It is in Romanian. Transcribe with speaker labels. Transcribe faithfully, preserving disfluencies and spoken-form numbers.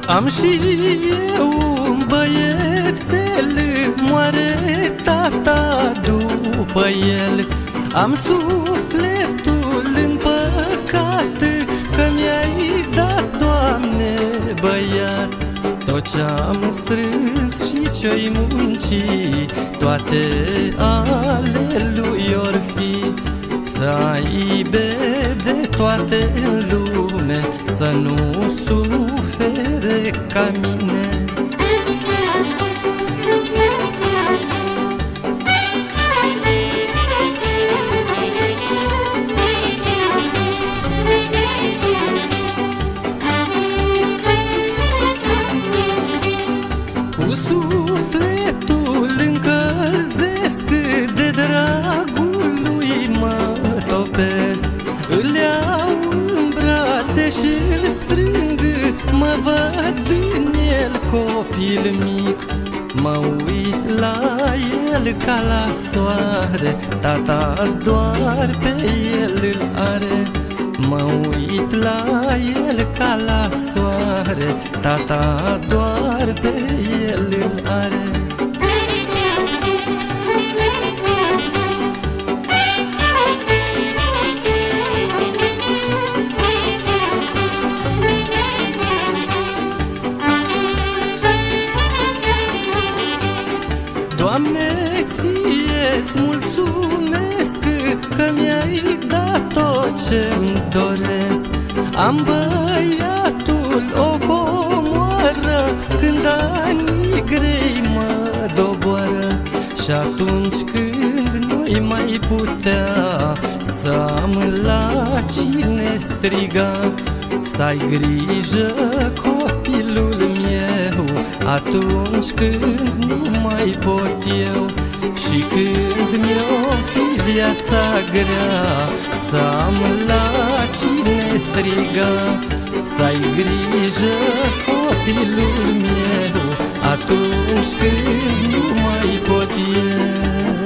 Speaker 1: Am și eu un băiețel, moare tata după el. Am sufletul împăcat, că mi-ai dat, Doamne, băiat. Tot ce-am strâns și ce-i munci, toate ale lui or fi. Să aibă de toate în lume, să nu sufere ca mine. Cu sufletul încălzesc, de dragul lui mă topesc. Îl iau în brațe și îl strâng, mă văd în el copil mic. Mă uit la el ca la soare, tata doar pe el îl are. Mă uit la el ca la soare, tata doar pe el îl are. Doamne, ție-ți mulțumesc că mi-ai dat tot ce-mi doresc. Am băiatul o comoară când anii grei mă doboară. Și atunci când nu-i mai putea să am la cine striga, să ai grijă, copilul meu, atunci când nu mai pot eu. Și când mi-o fi viața grea, să am la cine striga, să ai grijă, copilul meu, atunci când nu mai pot eu.